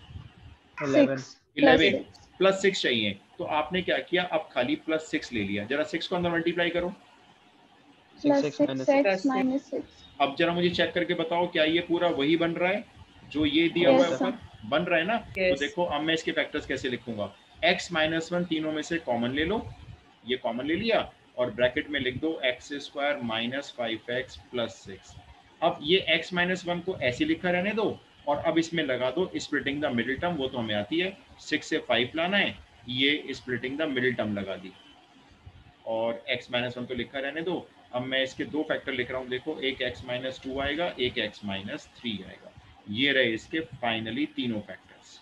Eleven Six. Plus eleven six. Plus six चाहिए, तो आपने क्या किया, अब खाली प्लस सिक्स ले लिया। जरा सिक्स को अंदर मल्टीप्लाई करो। Plus six six x x minus six. अब जरा मुझे चेक करके बताओ, क्या ये पूरा वही बन रहा है जो ये दिया हुआ है Yes, ऊपर? बन रहा है ना। तो देखो अब मैं इसके फैक्टर्स कैसे लिखूंगा, x माइनस वन तीनों में से कॉमन ले लो, ये कॉमन ले लिया और ब्रैकेट में लिख दो x square minus five x plus six. अब ये x माइनस वन को ऐसे लिखा रहने दो और अब इसमें लगा दो स्प्लिटिंग द मिडिल टर्म, वो तो हमें आती है, सिक्स से फाइव लाना है, ये स्प्लिटिंग द मिडिल टर्म लगा दी और x माइनस वन तो लिखा रहने दो। अब मैं इसके दो फैक्टर लिख रहा हूँ, देखो एक x माइनस टू आएगा, एक x माइनस थ्री आएगा, ये रहे इसके फाइनली तीनों फैक्टर्स।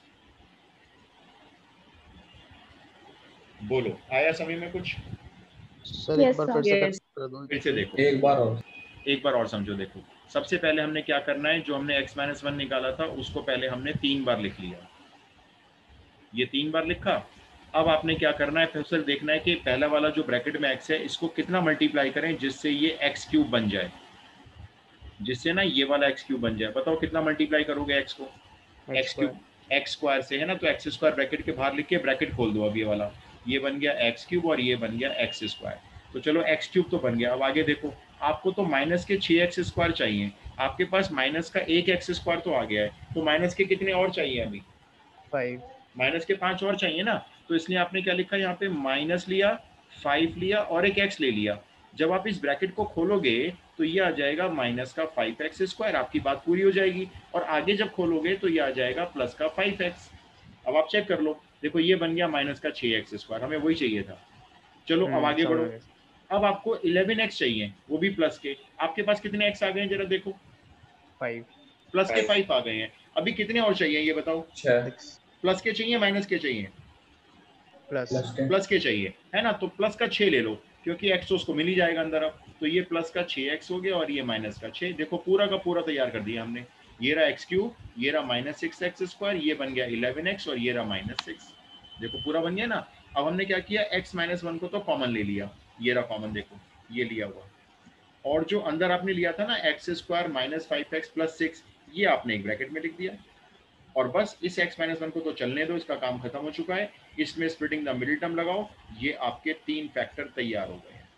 बोलो आया समझ में कुछ? सर Yes, एक बार sir. फिर से Yes. कर दो। फिर से देखो, एक बार और। एक बार और समझो। देखो सबसे पहले हमने क्या करना है, जो हमने x माइनस वन निकाला था उसको पहले हमने तीन बार लिख लिया, ये तीन बार लिखा। अब आपने क्या करना है, फिर से देखना है कि पहला वाला जो ब्रैकेट में x है इसको कितना मल्टीप्लाई करें जिससे ये एक्स क्यूब बन जाए, जिससे ना ये वाला एक्स क्यूब बन जाए। बताओ कितना मल्टीप्लाई करोगे एक्स को, एक्स क्यूब एक्स स्क्वायर से है ना, तो एक्स स्क्वायर ब्रैकेट के बाहर लिख के ब्रैकेट खोल दो। अब ये वाला ये बन गया एक्स क्यूब और ये बन गया एक्स स्क्वायर। तो चलो एक्स क्यूब तो बन गया। अब आगे देखो, आपको तो माइनस के छः एक्स स्क्वायर चाहिए, आपके पास माइनस का एक एक्स स्क्वायर तो आ गया है, तो माइनस के कितने और चाहिए अभी, फाइव, माइनस के पांच और चाहिए ना। तो इसलिए आपने क्या लिखा यहाँ पे, माइनस लिया, फाइव लिया और एक एक्स ले लिया। जब आप इस ब्रैकेट को खोलोगे तो ये आ जाएगा माइनस का फाइव एक्स स्क्वायर, आपकी बात पूरी हो जाएगी। और आगे जब खोलोगे तो ये आ जाएगा प्लस का फाइव एक्स। अब आप चेक कर लो, देखो ये बन गया माइनस का छः एक्स स्क्वायर, हमें वही चाहिए था। चलो अब आगे बढ़ो, अब आपको इलेवन एक्स चाहिए, वो भी प्लस के। आपके पास कितने एक्स आ गए हैं जरा देखो, फाइव, प्लस के फाइव आ गए हैं। अभी कितने और चाहिए ये बताओ, छह, प्लस के चाहिए माइनस के चाहिए, प्लस प्लस के, प्लस के चाहिए है ना। तो प्लस का छः ले लो, क्योंकि एक्स उसको मिल ही जाएगा अंदर। अब तो ये प्लस का छः एक्स हो गया और ये माइनस का छः। देखो पूरा का पूरा तैयार कर दिया हमने, ये रहा एक्स क्यूब, ये रहा माइनस सिक्स एक्स स्क्वायर, ये बन गया इलेवन एक्स और ये रहा माइनस सिक्स। देखो पूरा बन गया ना। अब हमने क्या किया, एक्स माइनस वन को तो कॉमन ले लिया, ये रहा कॉमन, देखो ये लिया हुआ। और जो अंदर आपने लिया था ना x square minus five x plus six, ये आपने एक ब्रैकेट में लिख दिया। और बस इस x माइनस वन को तो चलने दो, इसका काम खत्म हो चुका है। इसमें स्प्लिटिंग द मिडिल टर्म लगाओ, ये आपके तीन फैक्टर तैयार हो गए हैं।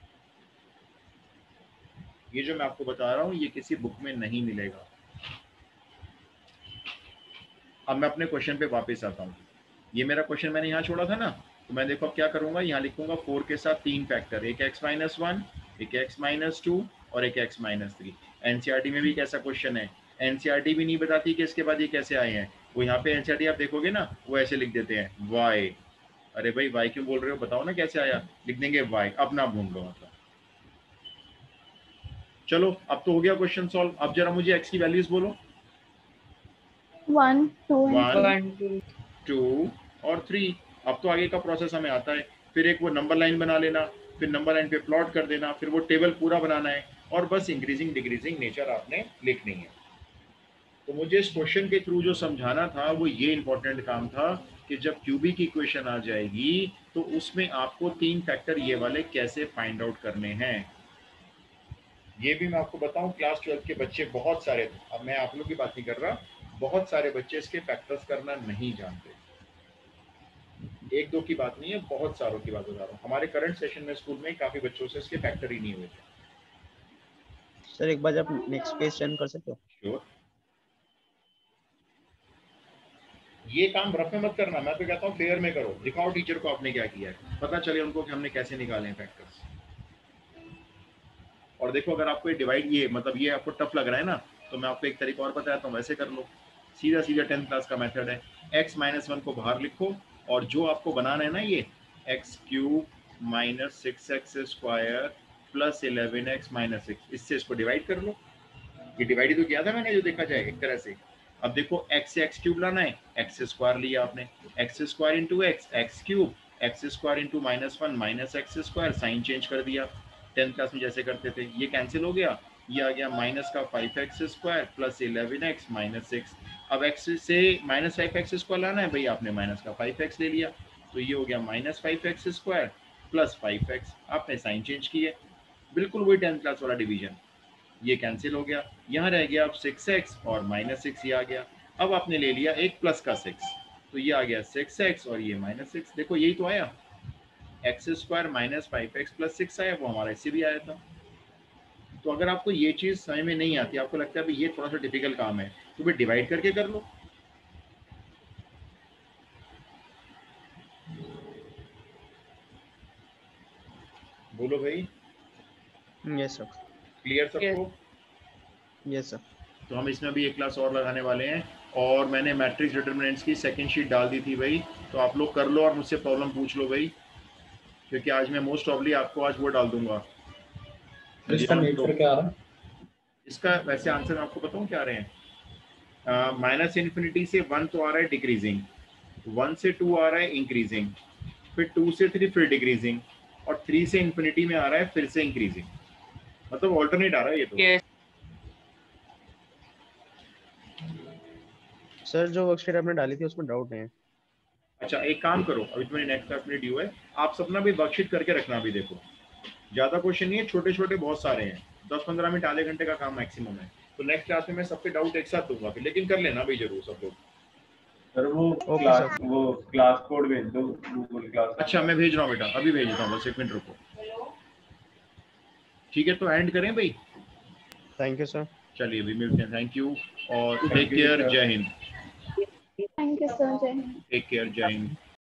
ये जो मैं आपको बता रहा हूं ये किसी बुक में नहीं मिलेगा। अब मैं अपने क्वेश्चन पे वापस आता हूँ। ये मेरा क्वेश्चन मैंने यहाँ छोड़ा था ना, तो मैं देखो अब क्या करूंगा, यहाँ लिखूंगा फोर के साथ तीन फैक्टर, एक एक्स माइनस वन, एक एक्स माइनस टू और एक एक्स माइनस थ्री। एनसीईआरटी में भी कैसा क्वेश्चन है, एनसीईआरटी भी नहीं बताती कि इसके बाद ये कैसे आए हैं। वो यहाँ पे एनसीईआरटी आप देखोगे ना, वो ऐसे लिख देते हैं वाई। अरे भाई वाई क्यों बोल रहे हो, बताओ ना कैसे आया, लिख देंगे वाई, अब ना भूल लो मतलब। चलो अब तो हो गया क्वेश्चन सॉल्व। अब जरा मुझे एक्स की वैल्यूज बोलो, वन, टू वन, टू और थ्री। अब तो आगे का प्रोसेस हमें आता है। फिर एक वो नंबर लाइन बना लेना, फिर नंबर लाइन पे प्लॉट कर देना, फिर वो टेबल पूरा बनाना है और बस इंक्रीजिंग डिक्रीजिंग नेचर आपने लिखनी है। तो मुझे इस क्वेश्चन के थ्रू जो समझाना था वो ये इंपॉर्टेंट काम था कि जब क्यूबिक इक्वेशन आ जाएगी तो उसमें आपको तीन फैक्टर ये वाले कैसे फाइंड आउट करने हैं। ये भी मैं आपको बताऊं, क्लास ट्वेल्थ के बच्चे बहुत सारे, अब मैं आप लोग की बात नहीं कर रहा, बहुत सारे बच्चे इसके फैक्टर्स करना नहीं जानते। एक दो की बात नहीं है, बहुत सारों की बात बता रहा हूँ। हमारे करंट सेशन में स्कूल में काफी बच्चों से इसके फैक्टर ही नहीं हुए थे। सर एक बार आप नेक्स्ट पेज टर्न कर सकते हो? श्योर। ये काम रफ में मत करना, मैं तो कहता हूँ फेयर में करो, दिखाओ टीचर को आपने क्या किया है, पता चले उनको कि हमने कैसे निकाले हैं फैक्टर्स। और देखो अगर आपको ये डिवाइड, ये मतलब ये आपको टफ लग रहा है ना, तो मैं आपको एक तरीका और बताता हूँ, वैसे कर लो। सीधा सीधा टेंथ क्लास का मेथड है, एक्स माइनस वन को बाहर लिखो और जो आपको बनाना है ना ये x cube minus six x square plus eleven x minus six, इससे इसको डिवाइड कर लो। ये डिवाइड ही तो किया था मैंने, जो देखा जाए एक तरह से। अब देखो एक्स से एक्स क्यूब लाना है, एक्स स्क्वायर लिया आपने, x square into x x cube, x square into minus one minus x square, sign change कर दिया टेंथ क्लास में जैसे करते थे। ये कैंसिल हो गया, ये आ गया माइनस का five x square plus eleven x minus six. अब एक्स से माइनस फाइव एक्स स्क्वायर लाना है भाई, आपने माइनस का फाइव एक्स ले लिया, तो ये हो गया minus five x square plus five x, आपने साइन चेंज किए, बिल्कुल वही टेंथ क्लास वाला डिवीजन। ये कैंसिल हो गया, यहाँ रह गया अब सिक्स एक्स और माइनस सिक्स, ये आ गया। अब आपने ले लिया एक प्लस का सिक्स, तो ये आ गया सिक्स एक्स और ये माइनस सिक्स। देखो यही तो आया, x square minus five x plus six आया, वो हमारा इससे भी आया था। तो अगर आपको ये चीज़ समझ में नहीं आती, आपको लगता है भाई ये थोड़ा सा डिफिकल्ट काम है, तो फिर डिवाइड करके कर लो। बोलो भाई। Yes sir. क्लियर सबको? Yes sir. तो हम इसमें भी एक क्लास और लगाने वाले हैं, और मैंने मैट्रिक्स डिटरमिनेंट्स की सेकंड शीट डाल दी थी भाई, तो आप लोग कर लो और मुझसे प्रॉब्लम पूछ लो भाई, क्योंकि आज मैं मोस्ट प्रॉब्ली आपको आज वो डाल दूंगा। इसका नेचर क्या आ रहा है? इसका वैसे आंसर मैं आपको बताऊं क्या आ रहे हैं। माइनस इन्फिनिटी से वन तो आ रहा है डिक्रीजिंग, वन से टू आ रहा है इंक्रीजिंग, फिर टू से थ्री फिर डिक्रीजिंग, और थ्री से इन्फिनिटी में आ रहा है फिर से इंक्रीजिंग, मतलब ऑल्टरनेट आ रहा है ये तो। yes. सर जो वर्कशीट आपने डाली थी उसमें डाउट नहीं है। अच्छा एक काम करो, अभी तुम्हारी नेक्स्ट क्लास में ड्यू है, आप सपना भी वर्कशीट करके रखना। भी देखो ज्यादा क्वेश्चन नहीं है, छोटे छोटे बहुत सारे हैं, दस पंद्रह मिनट आधे घंटे का काम मैक्सिमम है। तो नेक्स्ट क्लास में मैं सबके डाउट एक साथ दूंगा, लेकिन कर लेना भाई जरूर सब लोग। सर वो ओके क्लास सर। वो क्लास कोड भेज दो गूगल क्लास। अच्छा मैं भेज रहा हूँ बेटा, अभी भेज रहा हूँ, बस एक मिनट रुको। ठीक है तो एंड करें भाई। Thank you sir. चलिए अभी मिलते हैं, थैंक यू और टेक केयर, जय हिंद। थैंक यू सर, जय हिंद। टेक केयर, जय हिंद।